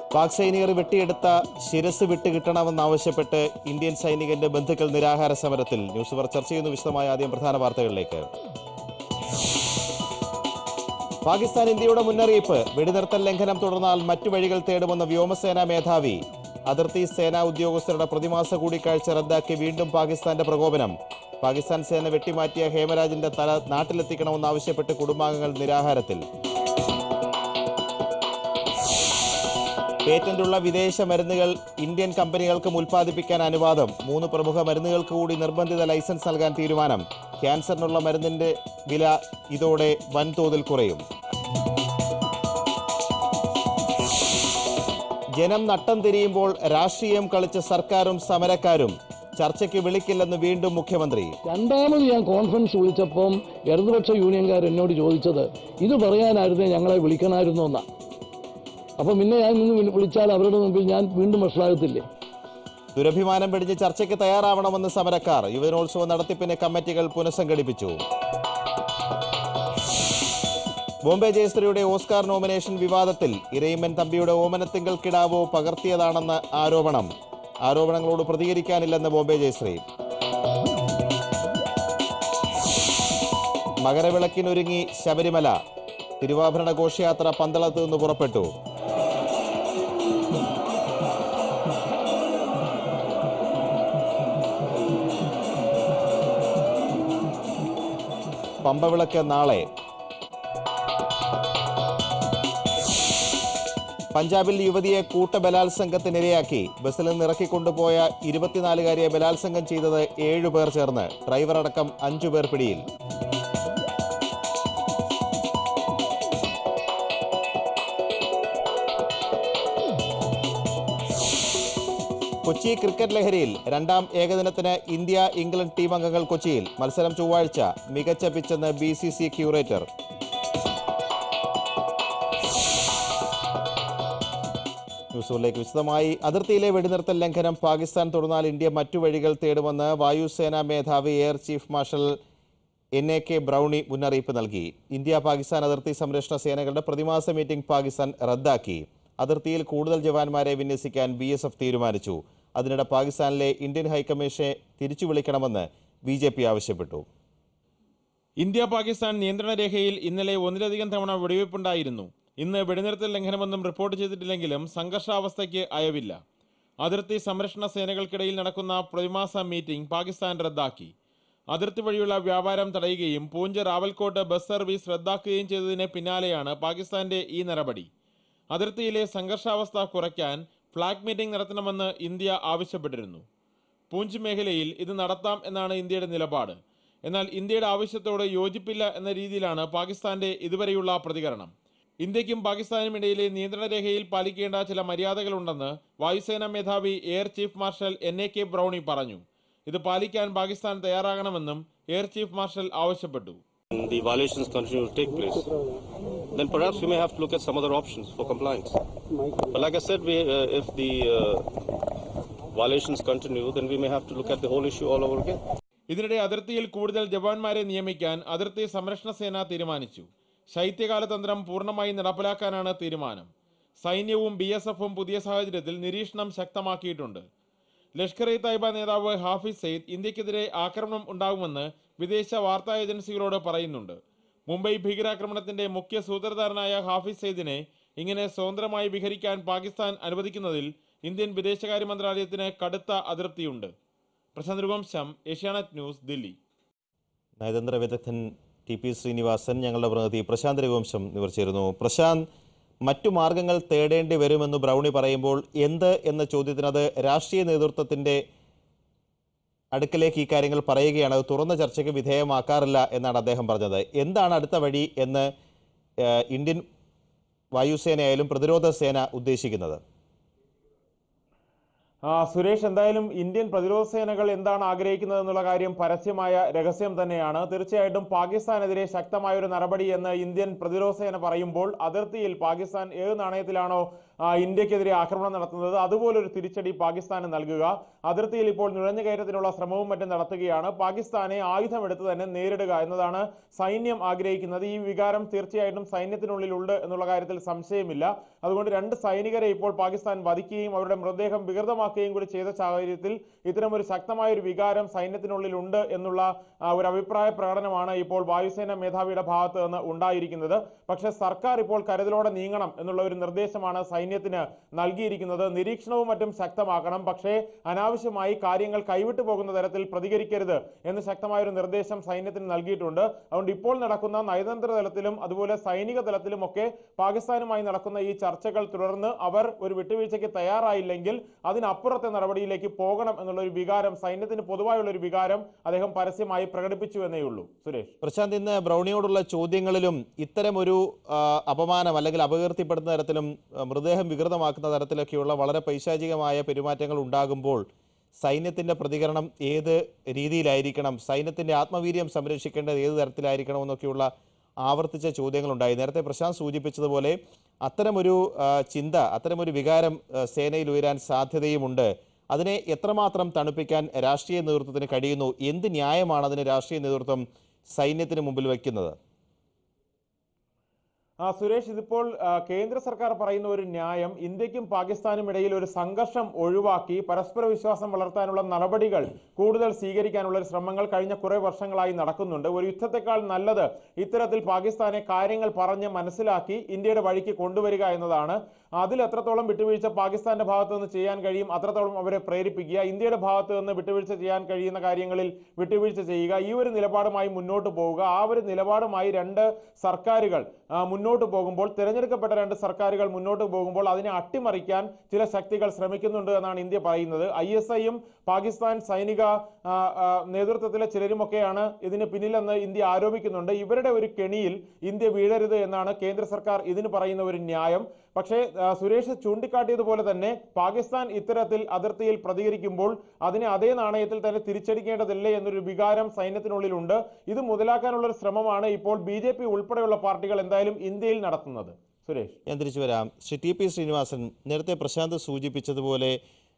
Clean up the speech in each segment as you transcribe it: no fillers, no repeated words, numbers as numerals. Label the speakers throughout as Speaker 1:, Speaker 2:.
Speaker 1: പാക് സൈനികർ വെട്ടിയെടുത്ത ശിരസ് വിട്ടുകിട്ടണമെന്നാവശ്യപ്പെട്ട് ഇന്ത്യൻ സൈനികന്റെ ബന്ധുക്കൾ നിരാഹാര സമരത്തിൽ. ന്യൂസ് അവർ ചർച്ച ചെയ്യുന്നു വിശദമായ. ആദ്യം പ്രധാന വാർത്തകളിലേക്ക്. പാകിസ്ഥാൻ ഇന്ത്യയുടെ മുന്നറിയിപ്പ്. വെടിനിർത്തൽ ലംഘനം തുടർന്നാൽ മറ്റു വഴികൾ തേടുമെന്ന് വ്യോമസേനാ മേധാവി. അതിർത്തി സേനാ ഉദ്യോഗസ്ഥരുടെ പ്രതിമാസ കൂടിക്കാഴ്ച റദ്ദാക്കി വീണ്ടും പാകിസ്ഥാന്റെ പ്രകോപനം. പാകിസ്ഥാൻ സേന വെട്ടിമാറ്റിയ ഹേമരാജിന്റെ തല നാട്ടിലെത്തിക്കണമെന്നാവശ്യപ്പെട്ട് കുടുംബാംഗങ്ങൾ നിരാഹാരത്തിൽ. പേറ്റന്റുള്ള വിദേശ മരുന്നുകൾ ഇന്ത്യൻ കമ്പനികൾക്കും ഉൽപ്പാദിപ്പിക്കാൻ അനുവാദം. 3 പ്രമുഖ മരുന്നുകൾക്ക് കൂടി നിർബന്ധിത ലൈസൻസ് നൽകാൻ തീരുമാനം. ക്യാൻസറിനുള്ള മരുന്നിന്റെ വില ഇതോടെ വൻതോതിൽ കുറയും. ജനം നട്ടം തിരിയുമ്പോൾ രാഷ്ട്രീയം കളിച്ച സർക്കാരും സമരക്കാരും. ചർച്ചയ്ക്ക് വിളിക്കില്ലെന്ന് വീണ്ടും മുഖ്യമന്ത്രി.
Speaker 2: രണ്ടാമത് ഞാൻ കോൺഫറൻസ് വിളിച്ചപ്പം ഇടതുപക്ഷ യൂണിയൻകാർ എന്നോട് ചോദിച്ചത് ഇത് പറയാനായിരുന്നേ ഞങ്ങളെ വിളിക്കണമായിരുന്നു എന്നാ. അപ്പം പിന്നെ ഞാൻ ഇന്ന് വിളിച്ചാൽ അവരുടെ മുമ്പിൽ ഞാൻ വീണ്ടും വഷളാകത്തില്ലേ?
Speaker 1: ദുരഭിമാനം വെടിഞ്ഞ് ചർച്ചയ്ക്ക് തയ്യാറാവണമെന്ന് സമരക്കാർ. യുവജനോത്സവ നടത്തിപ്പിന് കമ്മിറ്റികൾ പുനഃസംഘടിപ്പിച്ചു. ബോംബെ ജയശ്രീയുടെ ഓസ്കാർ നോമിനേഷൻ വിവാദത്തിൽ ഇരയിമ്മൻ തമ്പിയുടെ ഓമനത്തിങ്കൾ കിടാവോ പകർത്തിയതാണെന്ന് ആരോപണം. ആരോപണങ്ങളോട് പ്രതികരിക്കാനില്ലെന്ന് ബോംബെ ജയശ്രീ. മകരവിളക്കിനൊരുങ്ങി ശബരിമല. തിരുവാഭരണ ഘോഷയാത്ര പന്തളത്ത് നിന്ന് പുറപ്പെട്ടു. പമ്പവിളക്ക് നാളെ. പഞ്ചാബിൽ യുവതിയെ കൂട്ടബലാത്സംഗത്തിനിരയാക്കി. ബസ്സിൽ നിന്ന് ഇറക്കിക്കൊണ്ടുപോയ 24-കാരിയെ ബലാത്സംഗം ചെയ്തത് 7 പേർ ചേർന്ന്. ഡ്രൈവറടക്കം 5 പേർ പിടിയിൽ. കൊച്ചി ക്രിക്കറ്റ് ലഹരിയിൽ. 2ാം ഏകദിനത്തിന് ഇന്ത്യ ഇംഗ്ലണ്ട് ടീം അംഗങ്ങൾ കൊച്ചിയിൽ. മത്സരം ചൊവ്വാഴ്ച. മികച്ച പിച്ചെന്ന് BCC ക്യൂറേറ്റർ. ന്യൂസുകളിലേക്ക് വിശദമായി. അതിർത്തിയിലെ വെടിനിർത്തൽ ലംഘനം പാകിസ്ഥാൻ തുടർന്നാൽ ഇന്ത്യ മറ്റു വഴികൾ തേടുമെന്ന് വായുസേനാ മേധാവി air chief marshal NAK Browne മുന്നറിയിപ്പ് നൽകി. ഇന്ത്യ പാകിസ്ഥാൻ അതിർത്തി സംരക്ഷണ സേനകളുടെ പ്രതിമാസ മീറ്റിംഗ് പാകിസ്ഥാൻ റദ്ദാക്കി. അതിർത്തിയിൽ കൂടുതൽ ജവാന്മാരെ വിന്യസിക്കാൻ BSF തീരുമാനിച്ചു. അതിനിടെ പാകിസ്ഥാനിലെ ഇന്ത്യൻ ഹൈക്കമ്മീഷനെ തിരിച്ചു വിളിക്കണമെന്ന് BJP ആവശ്യപ്പെട്ടു.
Speaker 3: ഇന്ത്യ പാകിസ്ഥാൻ നിയന്ത്രണ രേഖയിൽ ഇന്നലെ 1ലധികം തവണ വെടിവയ്പുണ്ടായിരുന്നു. ഇന്ന് വെടിനിർത്തൽ ലംഘനമൊന്നും റിപ്പോർട്ട് ചെയ്തിട്ടില്ലെങ്കിലും സംഘർഷാവസ്ഥയ്ക്ക് അയവില്ല. അതിർത്തി സംരക്ഷണ സേനകൾക്കിടയിൽ നടക്കുന്ന പ്രതിമാസ മീറ്റിംഗ് പാകിസ്ഥാൻ റദ്ദാക്കി. അതിർത്തി വഴിയുള്ള വ്യാപാരം തടയുകയും പൂഞ്ച് റാവൽകോട്ട് ബസ് സർവീസ് റദ്ദാക്കുകയും ചെയ്തതിന് പിന്നാലെയാണ് പാകിസ്ഥാന്റെ ഈ നടപടി. അതിർത്തിയിലെ സംഘർഷാവസ്ഥ കുറയ്ക്കാൻ ഫ്ലാഗ് മീറ്റിംഗ് നടത്തണമെന്ന് ഇന്ത്യ ആവശ്യപ്പെട്ടിരുന്നു. പൂഞ്ച് മേഖലയിൽ ഇത് നടത്താം എന്നാണ് ഇന്ത്യയുടെ നിലപാട്. എന്നാൽ ഇന്ത്യയുടെ ആവശ്യത്തോട് യോജിപ്പില്ല എന്ന രീതിയിലാണ് പാകിസ്ഥാന്റെ ഇതുവരെയുള്ള പ്രതികരണം. ഇന്ത്യക്കും പാകിസ്ഥാനും ഇടയിലെ നിയന്ത്രണ രേഖയിൽ പാലിക്കേണ്ട ചില മര്യാദകളുണ്ടെന്ന് വായുസേനാ മേധാവി air chief marshal NAK Browne പറഞ്ഞു. ഇത് പാലിക്കാൻ പാകിസ്ഥാൻ തയ്യാറാകണമെന്നും എയർ ചീഫ് മാർഷൽ ആവശ്യപ്പെട്ടു.
Speaker 4: The violations continue to take place, then perhaps we may have to look at some other options for compliance. But like I said, if the violations continue, then we may have to look at the whole issue all over again.
Speaker 3: ഇതിനിടെ അതിർത്തിയിൽ കൂടുതൽ ജവാന്മാരെ നിയമിക്കാൻ അതിർത്തി സംരക്ഷണ സേന തീരുമാനിച്ചു. ശൈത്യകാല തന്ത്രം പൂർണ്ണമായി നടപ്പിലാക്കാനാണ് തീരുമാനം. സൈന്യവും BSFും പുതിയ സാഹചര്യത്തിൽ നിരീക്ഷണം ശക്തമാക്കിയിട്ടുണ്ട്. ലഷ്കർ-ഇ-തയ്ബ നേതാവ് ഹാഫിസ് സയ്യിദ് ഇന്ത്യക്കെതിരെ ആക്രമണം ഉണ്ടാകുമെന്ന് വിദേശ വാർത്താ ഏജൻസികളോട് പറയുന്നുണ്ട്. മുംബൈ ഭീകരാക്രമണത്തിന്റെ മുഖ്യ സൂത്രധാരനായ ഹാഫിസ് സയ്യിദിനെ ഇങ്ങനെ സ്വതന്ത്രമായി വിഹരിക്കാൻ പാകിസ്ഥാൻ അനുവദിക്കുന്നതിൽ ഇന്ത്യൻ വിദേശകാര്യ മന്ത്രാലയത്തിന് കടുത്ത അതൃപ്തിയുണ്ട്. പ്രശാന്ത് രഘുവംശം, ഏഷ്യാനെറ്റ് ന്യൂസ്, ദില്ലി.
Speaker 1: നയതന്ത്ര വിദഗ്ധൻ TP ശ്രീനിവാസൻ, ഞങ്ങളുടെ പ്രതിനിധി പ്രശാന്ത് രഘുവംശം എന്നിവർ ചേരുന്നു. പ്രശാന്ത്, മറ്റു മാർഗങ്ങൾ തേടേണ്ടി വരുമെന്ന് ബ്രൗണി പറയുമ്പോൾ എന്ത് എന്ന ചോദ്യത്തിനത് രാഷ്ട്രീയ നേതൃത്വത്തിൻ്റെ അടുക്കലേക്ക് ഈ കാര്യങ്ങൾ പറയുകയാണ്. അത് തുറന്ന ചർച്ചയ്ക്ക് വിധേയമാക്കാറില്ല എന്നാണ് അദ്ദേഹം പറഞ്ഞത്. എന്താണ് അടുത്ത വഴി എന്ന് ഇന്ത്യൻ വായുസേനയായാലും പ്രതിരോധ സേന ഉദ്ദേശിക്കുന്നത്?
Speaker 3: സുരേഷ്, എന്തായാലും ഇന്ത്യൻ പ്രതിരോധ സേനകൾ എന്താണ് ആഗ്രഹിക്കുന്നത് എന്നുള്ള കാര്യം പരസ്യമായ രഹസ്യം തന്നെയാണ്. തീർച്ചയായിട്ടും പാകിസ്ഥാനെതിരെ ശക്തമായ ഒരു നടപടി എന്ന് ഇന്ത്യൻ പ്രതിരോധ സേന പറയുമ്പോൾ അതിർത്തിയിൽ പാകിസ്ഥാൻ ഏത് നാണയത്തിലാണോ ഇന്ത്യക്കെതിരെ ആക്രമണം നടത്തുന്നത് അതുപോലൊരു തിരിച്ചടി പാകിസ്ഥാന് നൽകുക, അതിർത്തിയിൽ ഇപ്പോൾ നുഴഞ്ഞുകയറ്റത്തിനുള്ള ശ്രമവും മറ്റും നടത്തുകയാണ്, പാകിസ്ഥാനെ ആയുധമെടുത്ത് തന്നെ നേരിടുക എന്നതാണ് സൈന്യം ആഗ്രഹിക്കുന്നത്. ഈ വികാരം തീർച്ചയായിട്ടും സൈന്യത്തിനുള്ളിലുണ്ട് എന്നുള്ള കാര്യത്തിൽ സംശയമില്ല. അതുകൊണ്ട് 2 സൈനികരെ ഇപ്പോൾ പാകിസ്ഥാൻ വധിക്കുകയും അവരുടെ മൃതദേഹം വികൃതമാക്കുകയും കൂടി ചെയ്ത സാഹചര്യത്തിൽ ഇത്തരമൊരു ശക്തമായ ഒരു വികാരം സൈന്യത്തിനുള്ളിലുണ്ട് എന്നുള്ള ഒരു അഭിപ്രായ പ്രകടനമാണ് ഇപ്പോൾ വായുസേന മേധാവിയുടെ ഭാഗത്ത് നിന്ന് ഉണ്ടായിരിക്കുന്നത്. പക്ഷേ സർക്കാർ ഇപ്പോൾ കരുതലോടെ നീങ്ങണം എന്നുള്ള ഒരു നിർദ്ദേശമാണ് സൈന്യത്തിന് നൽകിയിരിക്കുന്നത്. നിരീക്ഷണവും മറ്റും ശക്തമാക്കണം, പക്ഷേ അനാവശ്യമായി കാര്യങ്ങൾ കൈവിട്ടു പോകുന്ന തരത്തിൽ പ്രതികരിക്കരുത് എന്ന് ശക്തമായ ഒരു നിർദ്ദേശം സൈന്യത്തിന് നൽകിയിട്ടുണ്ട്. അതുകൊണ്ട് ഇപ്പോൾ നടക്കുന്ന നയതന്ത്ര തലത്തിലും അതുപോലെ സൈനിക തലത്തിലുമൊക്കെ പാകിസ്ഥാനുമായി നടക്കുന്ന ഈ ചർച്ചകൾ തുടർന്ന് അവർ ഒരു വിട്ടുവീഴ്ചയ്ക്ക് തയ്യാറായില്ലെങ്കിൽ അതിനപ്പുറത്തെ നടപടിയിലേക്ക് പോകണം എന്നുള്ള ഒരു വികാരം സൈന്യത്തിന് പൊതുവായുള്ള ഒരു വികാരം അദ്ദേഹം പരസ്യമായി പ്രകടിപ്പിച്ചു എന്നേ ഉള്ളൂ. സുരേഷ്.
Speaker 1: പ്രശാന്ത്, ഇന്ന് ബ്രൗണിയോടുള്ള ചോദ്യങ്ങളിലും ഇത്തരം ഒരു അപമാനം അല്ലെങ്കിൽ അപകീർത്തിപ്പെടുന്ന തരത്തിലും മൃതദേഹം വികൃതമാക്കുന്ന തരത്തിലൊക്കെയുള്ള വളരെ പൈശാചികമായ പെരുമാറ്റങ്ങൾ ഉണ്ടാകുമ്പോൾ സൈന്യത്തിന്റെ പ്രതികരണം ഏത് രീതിയിലായിരിക്കണം, സൈന്യത്തിന്റെ ആത്മവീര്യം സംരക്ഷിക്കേണ്ടത് ഏത് തരത്തിലായിരിക്കണം എന്നൊക്കെയുള്ള ആവർത്തിച്ച ചോദ്യങ്ങളുണ്ടായി. നേരത്തെ പ്രശാന്ത് സൂചിപ്പിച്ചതുപോലെ അത്തരമൊരു ചിന്ത, അത്തരമൊരു വികാരം സേനയിൽ ഉയരാൻ സാധ്യതയുമുണ്ട്. അതിനെ എത്രമാത്രം തണുപ്പിക്കാൻ രാഷ്ട്രീയ നേതൃത്വത്തിന് കഴിയുന്നു? എന്ത് ന്യായമാണ് അതിന് രാഷ്ട്രീയ നേതൃത്വം സൈന്യത്തിന് മുമ്പിൽ വയ്ക്കുന്നത്?
Speaker 3: സുരേഷ്, ഇതിപ്പോൾ കേന്ദ്ര സർക്കാർ പറയുന്ന ഒരു ന്യായം ഇന്ത്യക്കും പാകിസ്ഥാനും ഇടയിൽ ഒരു സംഘർഷം ഒഴിവാക്കി പരസ്പര വിശ്വാസം വളർത്താനുള്ള നടപടികൾ കൂടുതൽ സ്വീകരിക്കാനുള്ള ശ്രമങ്ങൾ കഴിഞ്ഞ കുറെ വർഷങ്ങളായി നടക്കുന്നുണ്ട്. ഒരു യുദ്ധത്തെക്കാൾ നല്ലത് ഇത്തരത്തിൽ പാകിസ്ഥാനെ കാര്യങ്ങൾ പറഞ്ഞ് മനസ്സിലാക്കി ഇന്ത്യയുടെ വഴിക്ക് കൊണ്ടുവരിക എന്നതാണ്. അതിൽ എത്രത്തോളം വിട്ടുവീഴ്ച പാകിസ്ഥാന്റെ ഭാഗത്ത് നിന്ന് ചെയ്യാൻ കഴിയും അത്രത്തോളം അവരെ പ്രേരിപ്പിക്കുക, ഇന്ത്യയുടെ ഭാഗത്ത് നിന്ന് വിട്ടുവീഴ്ച ചെയ്യാൻ കഴിയുന്ന കാര്യങ്ങളിൽ വിട്ടുവീഴ്ച ചെയ്യുക, ഈ ഒരു നിലപാടുമായി മുന്നോട്ട് പോവുക. ആ ഒരു നിലപാടുമായി 2 സർക്കാരുകൾ മുന്നോട്ട് പോകുമ്പോൾ, തിരഞ്ഞെടുക്കപ്പെട്ട 2 സർക്കാരുകൾ മുന്നോട്ട് പോകുമ്പോൾ അതിനെ അട്ടിമറിക്കാൻ ചില ശക്തികൾ ശ്രമിക്കുന്നുണ്ട് എന്നാണ് ഇന്ത്യ പറയുന്നത്. ISIയും പാകിസ്ഥാൻ സൈനിക നേതൃത്വത്തിലെ ചിലരുമൊക്കെയാണ് ഇതിന് പിന്നിലെന്ന് ഇന്ത്യ ആരോപിക്കുന്നുണ്ട്. ഇവരുടെ ഒരു കെണിയിൽ ഇന്ത്യ വീഴരുത് എന്നാണ് കേന്ദ്ര സർക്കാർ ഇതിന് പറയുന്ന ഒരു ന്യായം. പക്ഷേ സുരേഷ് ചൂണ്ടിക്കാട്ടിയതുപോലെ തന്നെ പാകിസ്ഥാൻ ഇത്തരത്തിൽ അതിർത്തിയിൽ പ്രതികരിക്കുമ്പോൾ അതിനെ അതേ നാണയത്തിൽ തന്നെ തിരിച്ചടിക്കേണ്ടതില്ലേ എന്നൊരു വികാരം സൈന്യത്തിനുള്ളിലുണ്ട്. ഇത് മുതലാക്കാനുള്ള ഒരു ശ്രമമാണ് ഇപ്പോൾ BJP ഉൾപ്പെടെയുള്ള പാർട്ടികൾ എന്തായാലും ഇന്ത്യയിൽ നടത്തുന്നത്. സുരേഷ്,
Speaker 1: ഞാൻ തിരിച്ചു വരാം. ശ്രീ TP ശ്രീനിവാസൻ, നേരത്തെ പ്രശാന്ത് സൂചിപ്പിച്ചതുപോലെ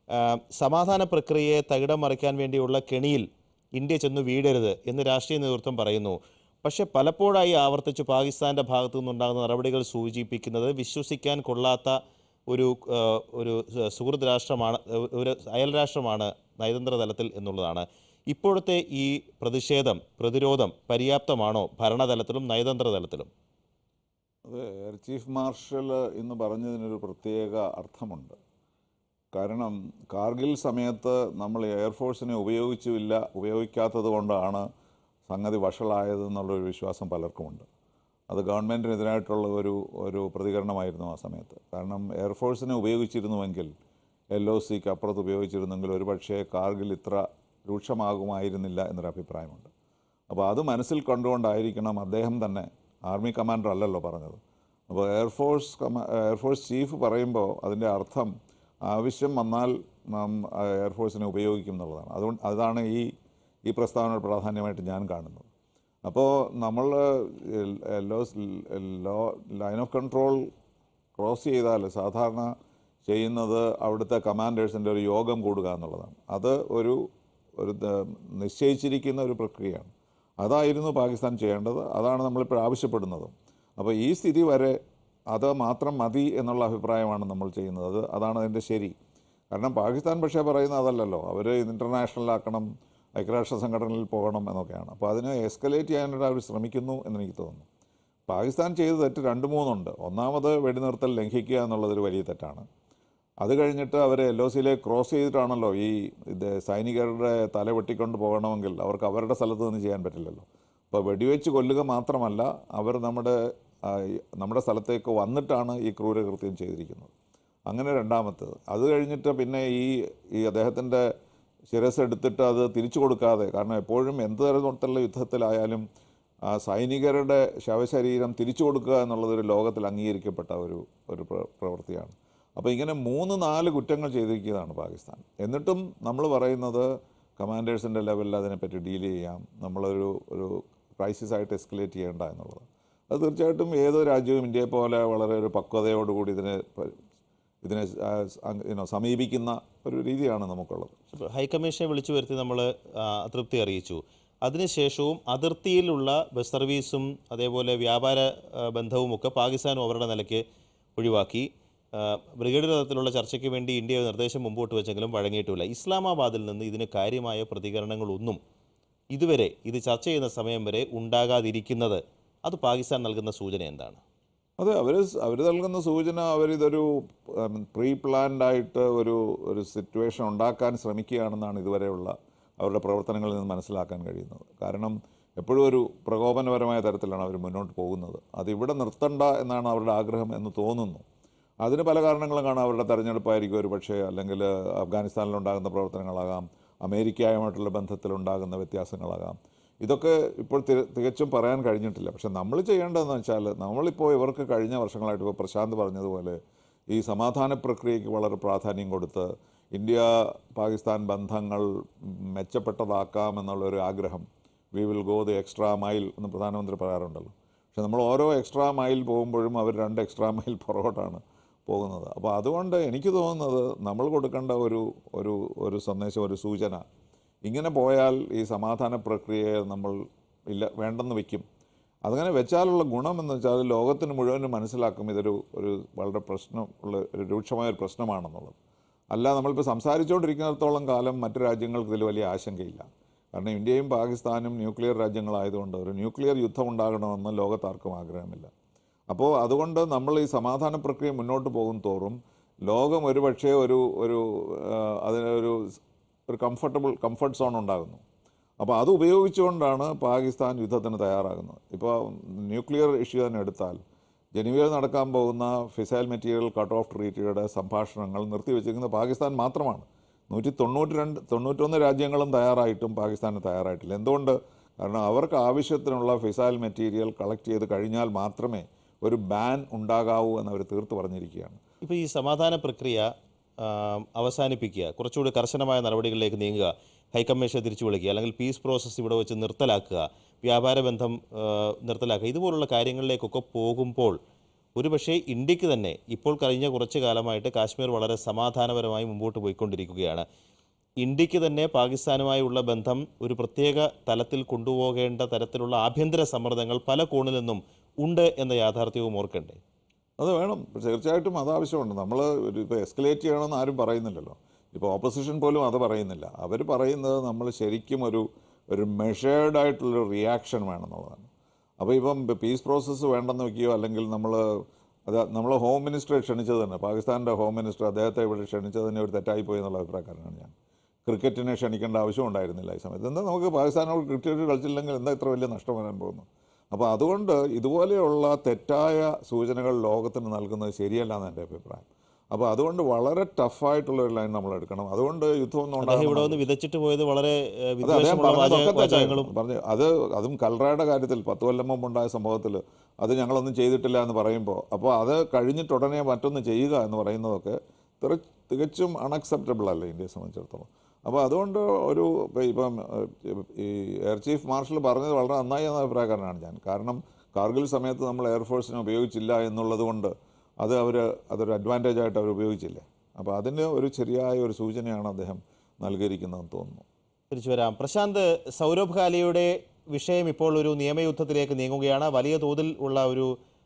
Speaker 1: സമാധാന പ്രക്രിയയെ തകിടം മറിക്കാൻ വേണ്ടിയുള്ള കെണിയിൽ ഇന്ത്യ ചെന്ന് വീഴരുത് എന്ന് രാഷ്ട്രീയ നേതൃത്വം പറയുന്നു. പക്ഷെ പലപ്പോഴായി ആവർത്തിച്ച് പാകിസ്ഥാന്റെ ഭാഗത്തു നിന്നുണ്ടാകുന്ന നടപടികൾ സൂചിപ്പിക്കുന്നത് വിശ്വസിക്കാൻ കൊള്ളാത്ത ഒരു സുഹൃത്ത് രാഷ്ട്രമാണ്, ഒരു അയൽ രാഷ്ട്രമാണ് നയതന്ത്ര തലത്തിൽ എന്നുള്ളതാണ്. ഇപ്പോഴത്തെ ഈ പ്രതിരോധം പര്യാപ്തമാണോ ഭരണതലത്തിലും നയതന്ത്ര തലത്തിലും?
Speaker 5: അത് എയർ ചീഫ് മാർഷൽ എന്ന് പറഞ്ഞതിനൊരു പ്രത്യേക അർത്ഥമുണ്ട്. കാരണം കാർഗിൽ സമയത്ത് നമ്മൾ എയർഫോഴ്സിനെ ഉപയോഗിക്കാത്തത് കൊണ്ടാണ് സംഗതി വഷളായതെന്നുള്ളൊരു വിശ്വാസം പലർക്കുമുണ്ട്. അത് ഗവൺമെൻറ്റിനെതിരായിട്ടുള്ള ഒരു പ്രതികരണമായിരുന്നു ആ സമയത്ത്. കാരണം എയർഫോഴ്സിനെ ഉപയോഗിച്ചിരുന്നുവെങ്കിൽ, LOCക്ക് അപ്പുറത്ത് ഉപയോഗിച്ചിരുന്നെങ്കിൽ ഒരുപക്ഷേ കാർഗിൽ ഇത്ര രൂക്ഷമാകുമായിരുന്നില്ല എന്നൊരു അഭിപ്രായമുണ്ട്. അപ്പോൾ അത് മനസ്സിൽ കണ്ടുകൊണ്ടായിരിക്കണം അദ്ദേഹം തന്നെ, ആർമി കമാൻഡർ അല്ലല്ലോ പറഞ്ഞത്. അപ്പോൾ എയർഫോഴ്സ് ചീഫ് പറയുമ്പോൾ അതിൻ്റെ അർത്ഥം ആവശ്യം വന്നാൽ നാം എയർഫോഴ്സിനെ ഉപയോഗിക്കും എന്നുള്ളതാണ്. അതാണ് ഈ പ്രസ്താവനയുടെ പ്രാധാന്യമായിട്ട് ഞാൻ കാണുന്നത്. അപ്പോൾ നമ്മൾ ലൈൻ ഓഫ് കൺട്രോൾ ക്രോസ് ചെയ്താൽ സാധാരണ ചെയ്യുന്നത് അവിടുത്തെ കമാൻഡേഴ്സിൻ്റെ ഒരു യോഗം കൂടുക എന്നുള്ളതാണ്. അത് ഒരു നിശ്ചയിച്ചിരിക്കുന്ന ഒരു പ്രക്രിയയാണ്. അതായിരുന്നു പാകിസ്ഥാൻ ചെയ്യേണ്ടത്. അതാണ് നമ്മളിപ്പോൾ ആവശ്യപ്പെടുന്നതും. അപ്പോൾ ഈ സ്ഥിതി വരെ അത് മാത്രം മതി എന്നുള്ള അഭിപ്രായമാണ് നമ്മൾ ചെയ്യുന്നത്. അതാണ് അതിൻ്റെ ശരി. കാരണം പാകിസ്ഥാൻ പക്ഷേ പറയുന്നത് അതല്ലല്ലോ, അവർ ഇൻ്റർനാഷണലാക്കണം, ഐക്യരാഷ്ട്ര സംഘടനയിൽ പോകണം എന്നൊക്കെയാണ്. അപ്പോൾ അതിനെ എസ്കലേറ്റ് ചെയ്യാനായിട്ട് അവർ ശ്രമിക്കുന്നു എന്നെനിക്ക് തോന്നുന്നു. പാകിസ്ഥാൻ ചെയ്ത തെറ്റ് 2-3 ഉണ്ട്. ഒന്നാമത് വെടിനിർത്തൽ ലംഘിക്കുക എന്നുള്ളതൊരു വലിയ തെറ്റാണ്. അത് കഴിഞ്ഞിട്ട് അവർ LOCയിലേക്ക് ക്രോസ് ചെയ്തിട്ടാണല്ലോ സൈനികരുടെ തല വെട്ടിക്കൊണ്ട് പോകണമെങ്കിൽ അവർക്ക് അവരുടെ സ്ഥലത്ത് നിന്ന് ചെയ്യാൻ പറ്റില്ലല്ലോ. അപ്പോൾ വെടിവെച്ച് കൊല്ലുക മാത്രമല്ല, അവർ നമ്മുടെ സ്ഥലത്തേക്ക് വന്നിട്ടാണ് ഈ ക്രൂരകൃത്യം ചെയ്തിരിക്കുന്നത്. അങ്ങനെ രണ്ടാമത്തേത്. അത് കഴിഞ്ഞിട്ട് പിന്നെ ഈ അദ്ദേഹത്തിൻ്റെ ശിരസ് എടുത്തിട്ട് അത് തിരിച്ചു കൊടുക്കാതെ, കാരണം എപ്പോഴും എന്ത് തരത്തിലുള്ള യുദ്ധത്തിലായാലും സൈനികരുടെ ശവശരീരം തിരിച്ചു കൊടുക്കുക എന്നുള്ളതൊരു ലോകത്തിൽ അംഗീകരിക്കപ്പെട്ട ഒരു പ്രവൃത്തിയാണ്. അപ്പോൾ ഇങ്ങനെ 3-4 കുറ്റങ്ങൾ ചെയ്തിരിക്കുന്നതാണ് പാകിസ്ഥാൻ. എന്നിട്ടും നമ്മൾ പറയുന്നത് കമാൻഡേഴ്സിൻ്റെ ലെവലിൽ അതിനെപ്പറ്റി ഡീൽ ചെയ്യാം, നമ്മളൊരു ക്രൈസിസായിട്ട് എസ്കലേറ്റ് ചെയ്യേണ്ട എന്നുള്ളത്. അത് തീർച്ചയായിട്ടും ഏതൊരു രാജ്യവും ഇന്ത്യയെ പോലെ വളരെ ഒരു പക്വതയോടുകൂടി ഇതിനെ ഇതിനെ സമീപിക്കുന്ന ഒരു രീതിയാണ് നമുക്കുള്ളത്.
Speaker 1: ഹൈക്കമ്മീഷനെ വിളിച്ചു വരുത്തി നമ്മൾ അതൃപ്തി അറിയിച്ചു. അതിനുശേഷവും അതിർത്തിയിലുള്ള ബസ് സർവീസും അതേപോലെ വ്യാപാര ബന്ധവുമൊക്കെ പാകിസ്ഥാനും അവരുടെ നിലയ്ക്ക് ഒഴിവാക്കി. ബ്രിഗേഡ് തലത്തിലുള്ള ചർച്ചയ്ക്ക് വേണ്ടി ഇന്ത്യ നിർദ്ദേശം മുമ്പോട്ട് വെച്ചെങ്കിലും വഴങ്ങിയിട്ടില്ല. ഇസ്ലാമാബാദിൽ നിന്ന് ഇതിന് കാര്യമായ പ്രതികരണങ്ങളൊന്നും ഇതുവരെ ഇത് ചർച്ച ചെയ്യുന്ന സമയം വരെ ഉണ്ടാകാതിരിക്കുന്നത് അത് പാകിസ്ഥാൻ നൽകുന്ന സൂചന എന്താണ്?
Speaker 5: അതെ, അവർ നൽകുന്ന സൂചന അവരിതൊരു പ്രീ പ്ലാൻഡായിട്ട് ഒരു സിറ്റുവേഷൻ ഉണ്ടാക്കാൻ ശ്രമിക്കുകയാണെന്നാണ് ഇതുവരെയുള്ള അവരുടെ പ്രവർത്തനങ്ങളിൽ നിന്ന് മനസ്സിലാക്കാൻ കഴിയുന്നത്. കാരണം എപ്പോഴും ഒരു പ്രകോപനപരമായ തരത്തിലാണ് അവർ മുന്നോട്ട് പോകുന്നത്. അതിവിടെ നിർത്തണ്ട എന്നാണ് അവരുടെ ആഗ്രഹം എന്ന് തോന്നുന്നു. അതിന് പല കാരണങ്ങളും കാണാം. അവരുടെ തെരഞ്ഞെടുപ്പായിരിക്കും ഒരു പക്ഷേ, അല്ലെങ്കിൽ അഫ്ഗാനിസ്ഥാനിലുണ്ടാകുന്ന പ്രവർത്തനങ്ങളാകാം, അമേരിക്കയുമായിട്ടുള്ള ബന്ധത്തിലുണ്ടാകുന്ന വ്യത്യാസങ്ങളാകാം. ഇതൊക്കെ ഇപ്പോൾ തികച്ചും പറയാൻ കഴിഞ്ഞിട്ടില്ല. പക്ഷെ നമ്മൾ ചെയ്യേണ്ടതെന്ന് വെച്ചാൽ, നമ്മളിപ്പോൾ ഇവർക്ക് കഴിഞ്ഞ വർഷങ്ങളായിട്ട് ഇപ്പോൾ പ്രശാന്ത് പറഞ്ഞതുപോലെ ഈ സമാധാന പ്രക്രിയയ്ക്ക് വളരെ പ്രാധാന്യം കൊടുത്ത് ഇന്ത്യ പാകിസ്ഥാൻ ബന്ധങ്ങൾ മെച്ചപ്പെട്ടതാക്കാമെന്നുള്ളൊരു ആഗ്രഹം, we will go the extra mile എന്ന് പ്രധാനമന്ത്രി പറയാറുണ്ടല്ലോ. പക്ഷെ നമ്മൾ ഓരോ എക്സ്ട്രാ മൈൽ പോകുമ്പോഴും അവർ 2 എക്സ്ട്രാ മൈൽ പുറകോട്ടാണ് പോകുന്നത്. അപ്പോൾ അതുകൊണ്ട് എനിക്ക് തോന്നുന്നത് നമ്മൾ കൊടുക്കേണ്ട ഒരു സന്ദേശം, ഒരു സൂചന, ഇങ്ങനെ പോയാൽ ഈ സമാധാന പ്രക്രിയയെ നമ്മൾ വേണ്ടെന്ന് വയ്ക്കും. അതങ്ങനെ വെച്ചാലുള്ള ഗുണമെന്ന് വെച്ചാൽ ലോകത്തിന് മുഴുവനും മനസ്സിലാക്കും ഇതൊരു വളരെ പ്രശ്നമുള്ള ഒരു രൂക്ഷമായ ഒരു പ്രശ്നമാണെന്നുള്ളത്. അല്ല, നമ്മളിപ്പോൾ സംസാരിച്ചുകൊണ്ടിരിക്കുന്നിടത്തോളം കാലം മറ്റു രാജ്യങ്ങൾക്ക് ഇതിൽ വലിയ ആശങ്കയില്ല. കാരണം ഇന്ത്യയും പാകിസ്ഥാനും ന്യൂക്ലിയർ രാജ്യങ്ങളായതുകൊണ്ട് ഒരു ന്യൂക്ലിയർ യുദ്ധം ഉണ്ടാകണമെന്ന് ലോകത്താർക്കും ആഗ്രഹമില്ല. അപ്പോൾ അതുകൊണ്ട് നമ്മൾ ഈ സമാധാന പ്രക്രിയ മുന്നോട്ട് പോകും തോറും ലോകം ഒരുപക്ഷെ അതിനൊരു കംഫർട്ട് സോൺ ഉണ്ടാകുന്നു. അപ്പോൾ അത് ഉപയോഗിച്ചുകൊണ്ടാണ് പാകിസ്ഥാൻ യുദ്ധത്തിന് തയ്യാറാകുന്നത്. ഇപ്പോൾ ന്യൂക്ലിയർ ഇഷ്യൂ തന്നെ എടുത്താൽ, ജനീവയിൽ നടക്കാൻ പോകുന്ന ഫിസൈൽ മെറ്റീരിയൽ കട്ട് ഓഫ് ട്രീറ്റിയുടെ സംഭാഷണങ്ങൾ നിർത്തിവെച്ചിരിക്കുന്നത് പാകിസ്ഥാൻ മാത്രമാണ്. 191 രാജ്യങ്ങളും തയ്യാറായിട്ടും പാകിസ്ഥാന് തയ്യാറായിട്ടില്ല. എന്തുകൊണ്ട്? കാരണം അവർക്ക് ആവശ്യത്തിനുള്ള ഫിസൈൽ മെറ്റീരിയൽ കളക്ട് ചെയ്ത് കഴിഞ്ഞാൽ മാത്രമേ ഒരു ബാൻ ഉണ്ടാകാവൂ എന്നവർ തീർത്ത് പറഞ്ഞിരിക്കുകയാണ്.
Speaker 1: ഇപ്പോൾ ഈ സമാധാന പ്രക്രിയ അവസാനിപ്പിക്കുക, കുറച്ചുകൂടി കർശനമായ നടപടികളിലേക്ക് നീങ്ങുക, ഹൈക്കമ്മീഷനെ തിരിച്ചു വിളിക്കുക, അല്ലെങ്കിൽ പീസ് പ്രോസസ്സ് ഇവിടെ വെച്ച് നിർത്തലാക്കുക, വ്യാപാര ബന്ധം നിർത്തലാക്കുക, ഇതുപോലുള്ള കാര്യങ്ങളിലേക്കൊക്കെ പോകുമ്പോൾ ഒരുപക്ഷേ ഇന്ത്യക്ക് തന്നെ ഇപ്പോൾ കഴിഞ്ഞ കുറച്ച് കാലമായിട്ട് കാശ്മീർ വളരെ സമാധാനപരമായി മുമ്പോട്ട് പോയിക്കൊണ്ടിരിക്കുകയാണ്. ഇന്ത്യക്ക് തന്നെ പാകിസ്ഥാനുമായുള്ള ബന്ധം ഒരു പ്രത്യേക തലത്തിൽ കൊണ്ടുപോകേണ്ട തരത്തിലുള്ള ആഭ്യന്തര സമ്മർദ്ദങ്ങൾ പല കോണിൽ നിന്നും ഉണ്ട് എന്ന യാഥാർത്ഥ്യവും ഓർക്കണ്ടേ?
Speaker 5: അത് വേണം, തീർച്ചയായിട്ടും അത് ആവശ്യമുണ്ട്. നമ്മൾ ഇപ്പോൾ എസ്കലേറ്റ് ചെയ്യണമെന്ന് ആരും പറയുന്നില്ലല്ലോ. ഇപ്പോൾ ഓപ്പോസിഷൻ പോലും അത് പറയുന്നില്ല. അവർ പറയുന്നത് നമ്മൾ ശരിക്കും ഒരു മെഷേർഡായിട്ടുള്ളൊരു റിയാക്ഷൻ വേണമെന്നുള്ളതാണ്. അപ്പോൾ ഇപ്പം പീസ് പ്രോസസ്സ് വേണ്ടെന്ന് വയ്ക്കുകയോ, അല്ലെങ്കിൽ നമ്മൾ ഹോം മിനിസ്റ്ററെ ക്ഷണിച്ചത് തന്നെ, പാകിസ്ഥാൻ്റെ ഹോം മിനിസ്റ്റർ, അദ്ദേഹത്തെ ഇവിടെ ക്ഷണിച്ചത് തന്നെ ഒരു തെറ്റായിപ്പോയി എന്നുള്ള അഭിപ്രായക്കാരനാണ് ഞാൻ. ക്രിക്കറ്റിനെ ക്ഷണിക്കേണ്ട ആവശ്യം ഉണ്ടായിരുന്നില്ല ഈ സമയത്ത്. എന്താ നമുക്ക് പാകിസ്ഥാനോട് ക്രിക്കറ്റ് കളിച്ചില്ലെങ്കിൽ എന്താ ഇത്ര വലിയ നഷ്ടം വരാൻ പോകുന്നു? അപ്പോൾ അതുകൊണ്ട് ഇതുപോലെയുള്ള തെറ്റായ സൂചനകൾ ലോകത്തിന് നൽകുന്നത് ശരിയല്ല എന്നാണ് എൻ്റെ അഭിപ്രായം. അപ്പോൾ അതുകൊണ്ട് വളരെ ടഫായിട്ടുള്ളൊരു ലൈൻ നമ്മൾ എടുക്കണം. അതുകൊണ്ട് യുദ്ധമൊന്നും
Speaker 1: ഉണ്ടാകും വിതച്ചിട്ട് പോയത് വളരെ
Speaker 5: പറഞ്ഞു. അതും കൽറയുടെ കാര്യത്തിൽ 10 കൊല്ലം മുമ്പുണ്ടായ സംഭവത്തിൽ അത് ഞങ്ങളൊന്നും ചെയ്തിട്ടില്ല എന്ന് പറയുമ്പോൾ, അപ്പോൾ അത് കഴിഞ്ഞിട്ടുടനെ മറ്റൊന്ന് ചെയ്യുക എന്ന് പറയുന്നതൊക്കെ തികച്ചും അൺഅക്സെപ്റ്റബിൾ അല്ല ഇന്ത്യയെ സംബന്ധിച്ചിടത്തോളം. അപ്പോൾ അതുകൊണ്ട് ഇപ്പം ഈ എയർ ചീഫ് മാർഷൽ പറഞ്ഞത് വളരെ നന്നായി എന്ന അഭിപ്രായക്കാരനാണ് ഞാൻ. കാരണം കാർഗിൽ സമയത്ത് നമ്മൾ എയർഫോഴ്സിനെ ഉപയോഗിച്ചില്ല എന്നുള്ളത് കൊണ്ട് അതൊരു അഡ്വാൻറ്റേജായിട്ട് അവർ ഉപയോഗിച്ചില്ലേ. അപ്പോൾ അതിന് ഒരു ശരിയായ ഒരു സൂചനയാണ് അദ്ദേഹം നൽകിയിരിക്കുന്നതെന്ന് തോന്നുന്നു.
Speaker 1: തിരിച്ചു വരാം. പ്രശാന്ത്, സൗരഭ് ഖാലിയുടെ വിഷയം ഇപ്പോൾ ഒരു നിയമയുദ്ധത്തിലേക്ക് നീങ്ങുകയാണ്. വലിയ തോതിൽ ഉള്ള ഒരു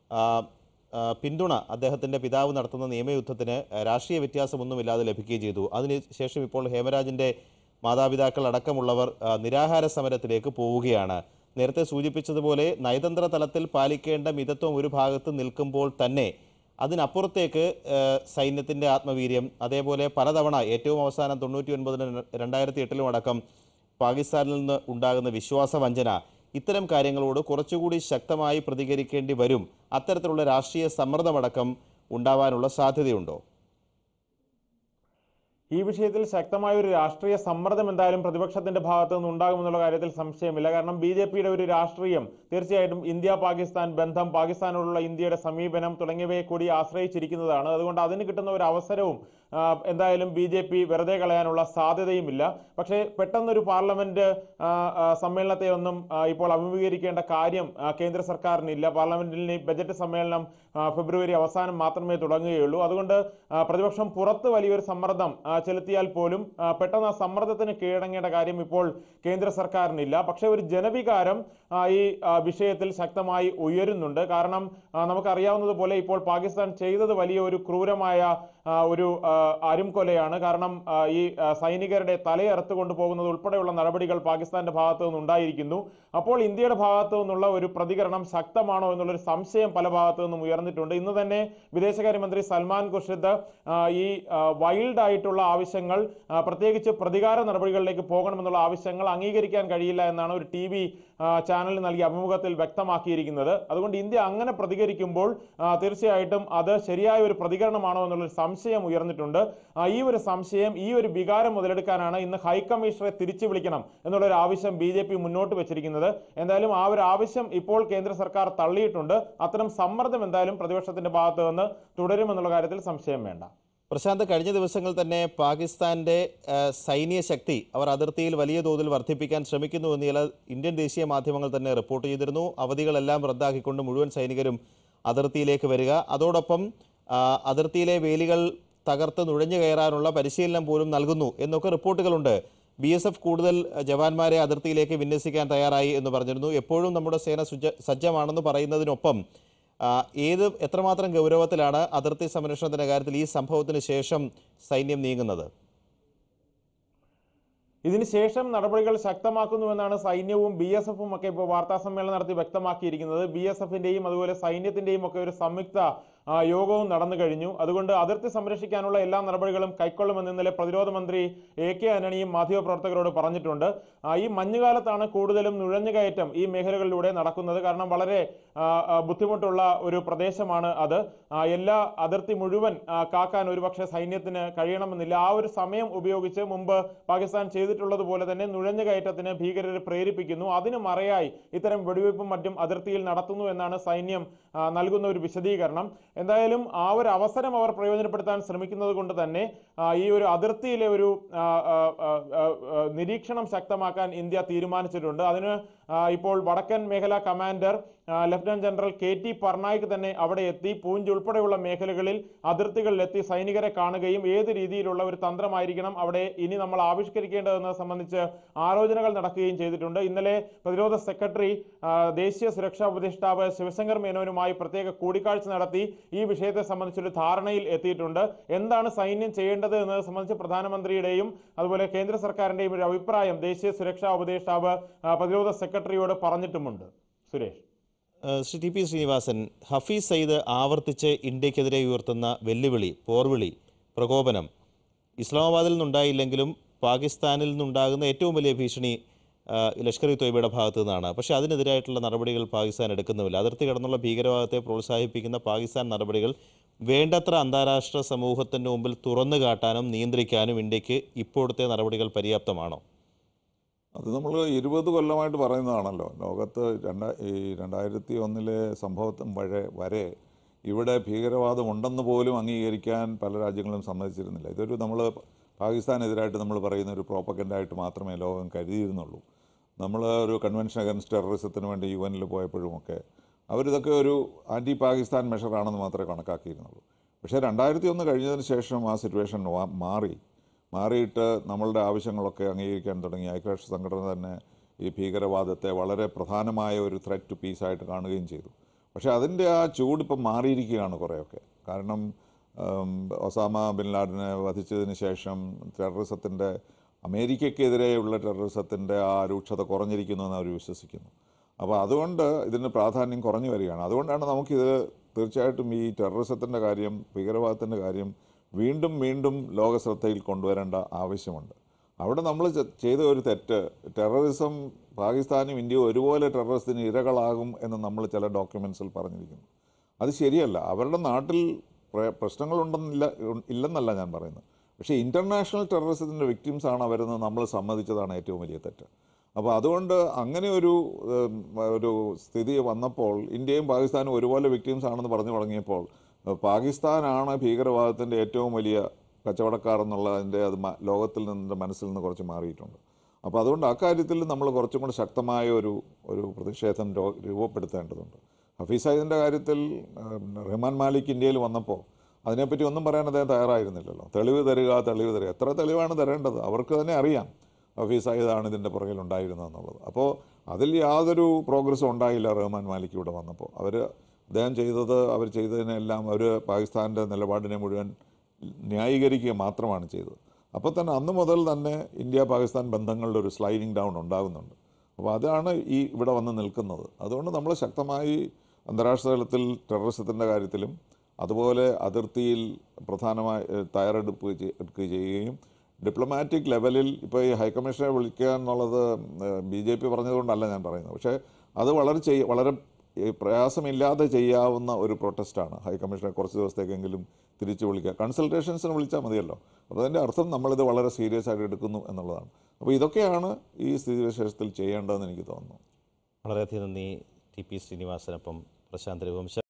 Speaker 1: പിന്തുണ അദ്ദേഹത്തിൻ്റെ പിതാവ് നടത്തുന്ന നിയമയുദ്ധത്തിന് രാഷ്ട്രീയ വ്യത്യാസമൊന്നുമില്ലാതെ ലഭിക്കുകയും ചെയ്തു. അതിനുശേഷം ഇപ്പോൾ ഹേമരാജിൻ്റെ മാതാപിതാക്കൾ അടക്കമുള്ളവർ നിരാഹാര സമരത്തിലേക്ക് പോവുകയാണ്. നേരത്തെ സൂചിപ്പിച്ചതുപോലെ നയതന്ത്ര തലത്തിൽ പാലിക്കേണ്ട മിതത്വം ഒരു ഭാഗത്ത് നിൽക്കുമ്പോൾ തന്നെ അതിനപ്പുറത്തേക്ക് സൈന്യത്തിൻ്റെ ആത്മവീര്യം, അതേപോലെ പലതവണ ഏറ്റവും അവസാനം 99-ലും 2008-ലും അടക്കം പാകിസ്ഥാനിൽ നിന്ന് ഉണ്ടാകുന്ന വിശ്വാസവഞ്ചന, ഇത്തരം കാര്യങ്ങളോട് കുറച്ചുകൂടി ശക്തമായി പ്രതികരിക്കേണ്ടി വരും. അത്തരത്തിലുള്ള രാഷ്ട്രീയ സമ്മർദ്ദമടക്കം ഉണ്ടാവാനുള്ള സാധ്യതയുണ്ടോ?
Speaker 3: ഈ വിഷയത്തിൽ ശക്തമായ ഒരു രാഷ്ട്രീയ സമ്മർദ്ദം എന്തായാലും പ്രതിപക്ഷത്തിന്റെ ഭാഗത്തു നിന്ന് ഉണ്ടാകുമെന്നുള്ള കാര്യത്തിൽ സംശയമില്ല. കാരണം BJPയുടെ ഒരു രാഷ്ട്രീയം തീർച്ചയായിട്ടും ഇന്ത്യ പാകിസ്ഥാൻ ബന്ധം, പാകിസ്ഥാനോടുള്ള ഇന്ത്യയുടെ സമീപനം തുടങ്ങിയവയെ കൂടി ആശ്രയിച്ചിരിക്കുന്നതാണ്. അതുകൊണ്ട് അതിന് കിട്ടുന്ന ഒരു അവസരവും എന്തായാലും BJP വെറുതെ കളയാനുള്ള സാധ്യതയുമില്ല. പക്ഷേ പെട്ടെന്നൊരു പാർലമെന്റ് സമ്മേളനത്തെ ഒന്നും ഇപ്പോൾ അഭിമുഖീകരിക്കേണ്ട കാര്യം കേന്ദ്ര സർക്കാരിനില്ല. പാർലമെന്റിൽ ബജറ്റ് സമ്മേളനം ഫെബ്രുവരി അവസാനം മാത്രമേ തുടങ്ങുകയുള്ളൂ. അതുകൊണ്ട് പ്രതിപക്ഷം പുറത്ത് വലിയൊരു സമ്മർദ്ദം ചെലുത്തിയാൽ പോലും പെട്ടെന്ന് ആ സമ്മർദ്ദത്തിന് കീഴടങ്ങേണ്ട കാര്യം ഇപ്പോൾ കേന്ദ്ര സർക്കാരിനില്ല. പക്ഷേ ഒരു ജനവികാരം ഈ വിഷയത്തിൽ ശക്തമായി ഉയരുന്നുണ്ട്. കാരണം നമുക്കറിയാവുന്നതുപോലെ ഇപ്പോൾ പാകിസ്ഥാൻ ചെയ്തത് വലിയ ഒരു ക്രൂരമായ ഒരു അരുംകൊലയാണ്. കാരണം ഈ സൈനികരുടെ തലയറുത്ത് കൊണ്ടുപോകുന്നത് ഉൾപ്പെടെയുള്ള നടപടികൾ പാകിസ്ഥാന്റെ ഭാഗത്തു നിന്നുണ്ടായിരിക്കുന്നു. അപ്പോൾ ഇന്ത്യയുടെ ഭാഗത്തു നിന്നുള്ള ഒരു പ്രതികരണം ശക്തമാണോ എന്നുള്ളൊരു സംശയം പല ഭാഗത്തു നിന്നും ഉയർന്നിട്ടുണ്ട്. ഇന്ന് തന്നെ വിദേശകാര്യമന്ത്രി സൽമാൻ ഖുർഷിദ് ഈ വൈൽഡ് ആയിട്ടുള്ള ആവശ്യങ്ങൾ, പ്രത്യേകിച്ച് പ്രതികാര നടപടികളിലേക്ക് പോകണമെന്നുള്ള ആവശ്യങ്ങൾ അംഗീകരിക്കാൻ കഴിയില്ല എന്നാണ് ഒരു TV ചാനലിന് നൽകിയ അഭിമുഖത്തിൽ വ്യക്തമാക്കിയിരിക്കുന്നത്. അതുകൊണ്ട് ഇന്ത്യ അങ്ങനെ പ്രതികരിക്കുമ്പോൾ തീർച്ചയായിട്ടും അത് ശരിയായ ഒരു പ്രതികരണമാണോ എന്നുള്ളൊരു സംശയം ഉയർന്നിട്ടുണ്ട്. ഈ ഒരു സംശയം, ഈ ഒരു വികാരം മുതലെടുക്കാനാണ് ഇന്ന് ഹൈക്കമ്മീഷണറെ തിരിച്ചു വിളിക്കണം എന്നുള്ളൊരു ആവശ്യം BJP മുന്നോട്ട് വെച്ചിരിക്കുന്നത്. എന്തായാലും ആ ഒരു ആവശ്യം ഇപ്പോൾ കേന്ദ്ര സർക്കാർ തള്ളിയിട്ടുണ്ട്. അത്തരം സമ്മർദ്ദം എന്തായാലും പ്രതിപക്ഷത്തിന്റെ ഭാഗത്ത് നിന്ന് തുടരുമെന്നുള്ള കാര്യത്തിൽ സംശയം വേണ്ട.
Speaker 1: പ്രശാന്ത്, കഴിഞ്ഞ ദിവസങ്ങളിൽ തന്നെ പാകിസ്ഥാന്റെ സൈന്യ ശക്തി അവർ അതിർത്തിയിൽ വലിയ തോതിൽ വർദ്ധിപ്പിക്കാൻ ശ്രമിക്കുന്നുവെന്ന് ചില ഇന്ത്യൻ ദേശീയ മാധ്യമങ്ങൾ തന്നെ റിപ്പോർട്ട് ചെയ്തിരുന്നു. അവധികളെല്ലാം റദ്ദാക്കിക്കൊണ്ട് മുഴുവൻ സൈനികരും അതിർത്തിയിലേക്ക് വരിക, അതോടൊപ്പം അതിർത്തിയിലെ വേലികൾ തകർത്ത് നുഴഞ്ഞു കയറാനുള്ള പരിശീലനം പോലും നൽകുന്നു എന്നൊക്കെ റിപ്പോർട്ടുകളുണ്ട്. BSF കൂടുതൽ ജവാന്മാരെ അതിർത്തിയിലേക്ക് വിന്യസിക്കാൻ തയ്യാറായി എന്ന് പറഞ്ഞിരുന്നു. എപ്പോഴും നമ്മുടെ സേന സജ്ജമാണെന്ന് പറയുന്നതിനൊപ്പം എത്രമാത്രം ഗൗരവത്തിലാണ് അതിർത്തി സംരക്ഷണത്തിന്റെ കാര്യത്തിൽ ഈ സംഭവത്തിന് ശേഷം സൈന്യം നീങ്ങുന്നത്?
Speaker 3: ഇതിനുശേഷം നടപടികൾ ശക്തമാക്കുന്നുവെന്നാണ് സൈന്യവും BSFും ഒക്കെ ഇപ്പോൾ വാർത്താ സമ്മേളനം നടത്തി വ്യക്തമാക്കിയിരിക്കുന്നത്. BSFിന്റെയും അതുപോലെ സൈന്യത്തിന്റെയും ഒക്കെ ഒരു സംയുക്ത യോഗവും നടന്നു കഴിഞ്ഞു. അതുകൊണ്ട് അതിർത്തി സംരക്ഷിക്കാനുള്ള എല്ലാ നടപടികളും കൈക്കൊള്ളുമെന്ന് ഇന്നലെ പ്രതിരോധ മന്ത്രി AK ആന്റണിയും മാധ്യമപ്രവർത്തകരോട് പറഞ്ഞിട്ടുണ്ട്. ഈ മഞ്ഞുകാലത്താണ് കൂടുതലും നുഴഞ്ഞുകയറ്റം ഈ മേഖലകളിലൂടെ നടക്കുന്നത്. കാരണം വളരെ ബുദ്ധിമുട്ടുള്ള ഒരു പ്രദേശമാണ് അത്. എല്ലാ അതിർത്തി മുഴുവൻ കാക്കാൻ ഒരുപക്ഷെ സൈന്യത്തിന് കഴിയണമെന്നില്ല. ആ ഒരു സമയം ഉപയോഗിച്ച് മുമ്പ് പാകിസ്ഥാൻ ചെയ്തിട്ടുള്ളതുപോലെ തന്നെ നുഴഞ്ഞുകയറ്റത്തിന് ഭീകരരെ പ്രേരിപ്പിക്കുന്നു. അതിന് മറയായി ഇത്തരം വെടിവയ്പും മറ്റും അതിർത്തിയിൽ നടത്തുന്നു എന്നാണ് സൈന്യം നൽകുന്ന ഒരു വിശദീകരണം. എന്തായാലും ആ ഒരു അവസരം അവർ പ്രയോജനപ്പെടുത്താൻ ശ്രമിക്കുന്നത് കൊണ്ട് തന്നെ ഈ ഒരു അതിർത്തിയിലെ ഒരു നിരീക്ഷണം ശക്തമാക്കാൻ ഇന്ത്യ തീരുമാനിച്ചിട്ടുണ്ട്. അതിന് ഇപ്പോൾ വടക്കൻ മേഖലാ commander lieutenant general KT Parnaik തന്നെ അവിടെ എത്തി പൂഞ്ച് ഉൾപ്പെടെയുള്ള മേഖലകളിൽ അതിർത്തികളിലെത്തി സൈനികരെ കാണുകയും ഏത് രീതിയിലുള്ള ഒരു തന്ത്രമായിരിക്കണം അവിടെ ഇനി നമ്മൾ ആവിഷ്കരിക്കേണ്ടതെന്നത് സംബന്ധിച്ച് ആലോചനകൾ നടക്കുകയും ചെയ്തിട്ടുണ്ട്. ഇന്നലെ പ്രതിരോധ സെക്രട്ടറി ദേശീയ സുരക്ഷാ ഉപദേഷ്ടാവ് ശിവശങ്കർ മേനോനുമായി പ്രത്യേക കൂടിക്കാഴ്ച നടത്തി ഈ വിഷയത്തെ സംബന്ധിച്ചൊരു ധാരണയിൽ എത്തിയിട്ടുണ്ട്. എന്താണ് സൈന്യം ചെയ്യേണ്ടത് എന്നത് സംബന്ധിച്ച് പ്രധാനമന്ത്രിയുടെയും അതുപോലെ കേന്ദ്ര സർക്കാരിന്റെയും ഒരു അഭിപ്രായം ദേശീയ സുരക്ഷാ ഉപദേഷ്ടാവ് പ്രതിരോധ സെക്രട്ടറിയോട് പറഞ്ഞിട്ടുമുണ്ട്. സുരേഷ്.
Speaker 1: ശ്രീ TP ശ്രീനിവാസൻ, ഹഫീസ് സയ്യിദ് ആവർത്തിച്ച് ഇന്ത്യക്കെതിരെ ഉയർത്തുന്ന വെല്ലുവിളി, പോർവിളി, പ്രകോപനം ഇസ്ലാമാബാദിൽ നിന്നുണ്ടായില്ലെങ്കിലും പാകിസ്ഥാനിൽ നിന്നുണ്ടാകുന്ന ഏറ്റവും വലിയ ഭീഷണി ലഷ്കർ ഇ തൊയ്ബയുടെ ഭാഗത്തു നിന്നാണ്. പക്ഷേ അതിനെതിരായിട്ടുള്ള നടപടികൾ പാകിസ്ഥാൻ എടുക്കുന്നുമില്ല. അതിർത്തി കടന്നുള്ള ഭീകരവാദത്തെ പ്രോത്സാഹിപ്പിക്കുന്ന പാകിസ്ഥാൻ നടപടികൾ വേണ്ടത്ര അന്താരാഷ്ട്ര സമൂഹത്തിൻ്റെ മുമ്പിൽ തുറന്നു കാട്ടാനും നിയന്ത്രിക്കാനും ഇന്ത്യക്ക് ഇപ്പോഴത്തെ നടപടികൾ പര്യാപ്തമാണോ?
Speaker 5: അത് നമ്മൾ 20 കൊല്ലമായിട്ട് പറയുന്നതാണല്ലോ. ലോകത്ത് 2001 സംഭവത്തും വരെ ഇവിടെ ഭീകരവാദം ഉണ്ടെന്ന് പോലും അംഗീകരിക്കാൻ പല രാജ്യങ്ങളും സമ്മതിച്ചിരുന്നില്ല. ഇതൊരു നമ്മൾ പാകിസ്ഥാനെതിരായിട്ട് നമ്മൾ പറയുന്ന ഒരു പ്രോപ്പഗൻഡായിട്ട് മാത്രമേ ലോകം കരുതിയിരുന്നുള്ളൂ. നമ്മൾ ഒരു കൺവെൻഷൻ അഗൻസ്റ്റ് ടെററിസത്തിന് വേണ്ടി UN പോയപ്പോഴുമൊക്കെ അവരിതൊക്കെ ഒരു ആൻറ്റി പാകിസ്ഥാൻ മെഷറാണെന്ന് മാത്രമേ കണക്കാക്കിയിരുന്നുള്ളൂ. പക്ഷേ 2001 കഴിഞ്ഞതിന് ശേഷം ആ സിറ്റുവേഷൻ മാറിയിട്ട് നമ്മളുടെ ആവശ്യങ്ങളൊക്കെ അംഗീകരിക്കാൻ തുടങ്ങി. ഐക്യരാഷ്ട്ര സംഘടന തന്നെ ഈ ഭീകരവാദത്തെ വളരെ പ്രധാനമായ ഒരു ത്രെറ്റ് ടു പീസായിട്ട് കാണുകയും ചെയ്തു. പക്ഷേ അതിൻ്റെ ആ ചൂട് ഇപ്പം മാറിയിരിക്കുകയാണ് കുറേയൊക്കെ. കാരണം ഒസാമ ബിൻ ലാഡനെ വധിച്ചതിന് ശേഷം ടെററിസത്തിൻ്റെ അമേരിക്കയ്ക്കെതിരെയുള്ള ടെററിസത്തിൻ്റെ ആ രൂക്ഷത കുറഞ്ഞിരിക്കുന്നു എന്ന് അവർ വിശ്വസിക്കുന്നു. അപ്പോൾ അതുകൊണ്ട് ഇതിന് പ്രാധാന്യം കുറഞ്ഞു വരികയാണ്. അതുകൊണ്ടാണ് നമുക്കിത് തീർച്ചയായിട്ടും ഈ ടെററിസത്തിൻ്റെ കാര്യം, ഭീകരവാദത്തിൻ്റെ കാര്യം വീണ്ടും ലോക ശ്രദ്ധയിൽ കൊണ്ടുവരേണ്ട ആവശ്യമുണ്ട്. അവിടെ നമ്മൾ ചെയ്ത ഒരു തെറ്റ്, ടെററിസം പാകിസ്ഥാനും ഇന്ത്യയും ഒരുപോലെ ടെററിസത്തിന് ഇരകളാകും എന്ന് നമ്മൾ ചില ഡോക്യുമെൻറ്റ്സിൽ പറഞ്ഞിരിക്കുന്നു. അത് ശരിയല്ല. അവരുടെ നാട്ടിൽ പ്രശ്നങ്ങളുണ്ടെന്നില്ല ഇല്ലെന്നല്ല ഞാൻ പറയുന്നത്. പക്ഷേ ഇൻ്റർനാഷണൽ ടെററിസത്തിൻ്റെ വിക്ടിംസാണ് അവരെന്ന് നമ്മൾ സമ്മതിച്ചതാണ് ഏറ്റവും വലിയ തെറ്റ്. അപ്പോൾ അതുകൊണ്ട് അങ്ങനെ ഒരു സ്ഥിതി വന്നപ്പോൾ ഇന്ത്യയും പാകിസ്ഥാനും ഒരുപോലെ വിക്ടിംസ് ആണെന്ന് പറഞ്ഞു തുടങ്ങിയപ്പോൾ പാകിസ്ഥാനാണ് ഭീകരവാദത്തിൻ്റെ ഏറ്റവും വലിയ കച്ചവടക്കാർ എന്നുള്ളതിൻ്റെ അത് ലോകത്തിൽ നിന്നിൻ്റെ മനസ്സിൽ നിന്ന് കുറച്ച് മാറിയിട്ടുണ്ട്. അപ്പോൾ അതുകൊണ്ട് അക്കാര്യത്തിൽ നമ്മൾ കുറച്ചും കൂടി ശക്തമായ ഒരു പ്രതിഷേധം രൂപപ്പെടുത്തേണ്ടതുണ്ട്. ഹഫീസ് സയ്യിദിൻ്റെ കാര്യത്തിൽ റഹ്മാൻ മാലിക് ഇന്ത്യയിൽ വന്നപ്പോൾ അതിനെപ്പറ്റി ഒന്നും പറയാൻ അദ്ദേഹം തയ്യാറായിരുന്നില്ലല്ലോ. തെളിവ് തരിക. എത്ര തെളിവാണ് തരേണ്ടത്? അവർക്ക് തന്നെ അറിയാം ഹഫീസ് സയ്യിദാണ് ഇതിൻ്റെ പുറകിലുണ്ടായിരുന്നതെന്നുള്ളത്. അപ്പോൾ അതിൽ യാതൊരു പ്രോഗ്രസ്സും ഉണ്ടായില്ല. റഹ്മാൻ മാലിക് ഇവിടെ വന്നപ്പോൾ അവർ ചെയ്തതിനെല്ലാം അവർ പാകിസ്ഥാൻ്റെ നിലപാടിനെ മുഴുവൻ ന്യായീകരിക്കുക മാത്രമാണ് ചെയ്തത്. അപ്പോൾ തന്നെ അന്ന് മുതൽ തന്നെ ഇന്ത്യ പാകിസ്ഥാൻ ബന്ധങ്ങളുടെ ഒരു സ്ലൈഡിങ് ഡൗൺ ഉണ്ടാകുന്നുണ്ട്. അപ്പോൾ അതാണ് ഇവിടെ വന്ന് നിൽക്കുന്നത്. അതുകൊണ്ട് നമ്മൾ ശക്തമായി അന്താരാഷ്ട്ര തലത്തിൽ ടെററിസത്തിൻ്റെ കാര്യത്തിലും അതുപോലെ അതിർത്തിയിൽ പ്രധാനമായി തയ്യാറെടുപ്പ് ചെയ്യുകയും ഡിപ്ലോമാറ്റിക് ലെവലിൽ ഇപ്പോൾ ഈ ഹൈക്കമ്മീഷനെ വിളിക്കുക എന്നുള്ളത് BJP പറഞ്ഞതുകൊണ്ടല്ല ഞാൻ പറയുന്നത്. പക്ഷേ അത് വളരെ പ്രയാസമില്ലാതെ ചെയ്യാവുന്ന ഒരു പ്രൊട്ടസ്റ്റാണ്. ഹൈക്കമ്മീഷനെ കുറച്ച് ദിവസത്തേക്കെങ്കിലും തിരിച്ചു വിളിക്കുക, കൺസൾട്ടേഷൻസിന് വിളിച്ചാൽ മതിയല്ലോ. അപ്പോൾ അതിൻ്റെ അർത്ഥം നമ്മളിത് വളരെ സീരിയസ് ആയിട്ട് എടുക്കുന്നു എന്നുള്ളതാണ്. അപ്പോൾ ഇതൊക്കെയാണ് ഈ സ്ഥിതിവിശേഷത്തിൽ ചെയ്യേണ്ടതെന്ന് എനിക്ക് തോന്നുന്നു.
Speaker 1: വളരെയധികം നന്ദി. TP ശ്രീനിവാസനൊപ്പം പ്രശാന്ത് രഘുവംശം.